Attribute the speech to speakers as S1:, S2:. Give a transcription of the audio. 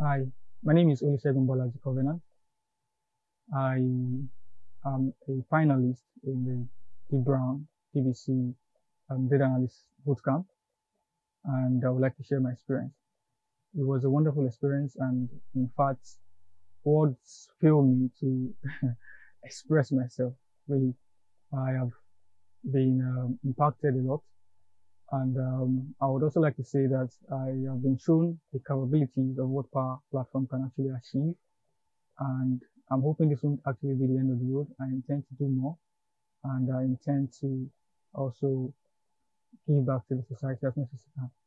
S1: Hi, my name is Olusegun Covenant. I am a finalist in the Brown DBC Data Analyst Bootcamp, and I would like to share my experience. It was a wonderful experience, and in fact, words fail me to express myself. Really, I have been impacted a lot, and I would also like to say that I have been shown the capabilities of what Power Platform can actually achieve, and I'm hoping this won't actually be the end of the road. I intend to do more, and I intend to also give back to the society as much as I can.